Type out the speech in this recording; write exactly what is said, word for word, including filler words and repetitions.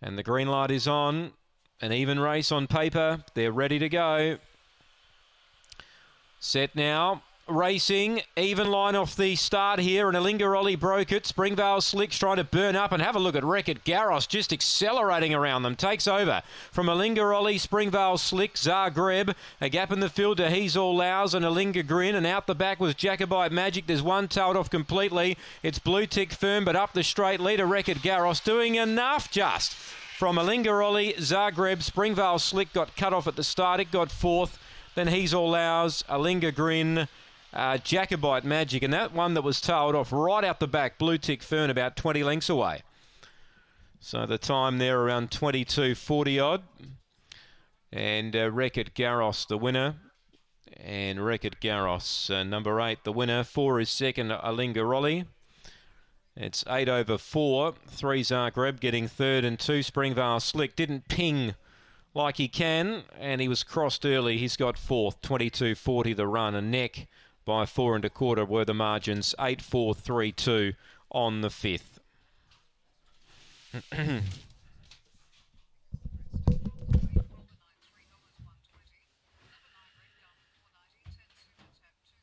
And the green light is on. An even race on paper. They're ready to go. Set now. Racing, even line off the start here, and Alingarolli broke it. Springvale Slick's trying to burn up, and have a look at Wreck-It Garros just accelerating around them. Takes over from Alingarolli, Springvale Slick, Zagreb. A gap in the field to He's All Ours and Alinga Grin, and out the back was Jacobite Magic. There's one tailed off completely. It's Blue Tick Firm, but up the straight leader, Wreck-It Garros, doing enough just from Alingarolli, Zagreb. Springvale Slick got cut off at the start. It got fourth. Then He's All Ours, Alinga Grin, Uh, Jacobite Magic, and that one that was tailed off right out the back, Blue Tick Fern, about twenty lengths away. So the time there around twenty-two forty odd. And uh, Wreck-It Garros, the winner. And Wreck-It Garros, uh, number eight, the winner. Four is second, Alingarolli. It's eight over four. Three Zagreb getting third, and two Springvale Slick. Didn't ping like he can, and he was crossed early. He's got fourth, twenty-two forty the run, and neck by four and a quarter were the margins, eight four three two on the fifth.